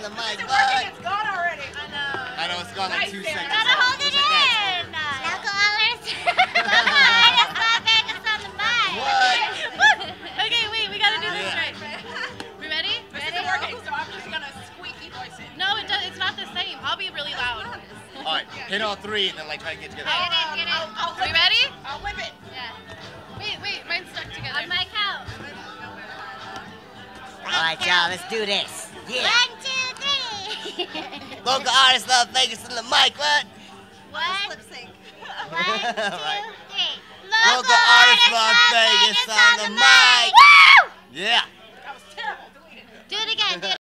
the mic, It's bud. It's gone already. I know, it's gone like 2 seconds. Gotta hold it in. Local honors. Vegas on the mic. What? Okay, wait, we gotta do this Yeah. right. We ready? This isn't working, so I'm just gonna squeaky voice it. No, it's not the same. I'll be really loud. All right, hit all three and then like try to get together. Get it. I'll We ready? I'll whip it. Yeah. Wait, mine's stuck together. On my count. All right, y'all, let's do this. Yeah. 1, 2, 3. Local artists love Vegas on the mic, what? What? Lip sync. 1, 2, 3. Local artists love Vegas on the mic. Woo! Yeah. That was terrible. Delete it. Do it again.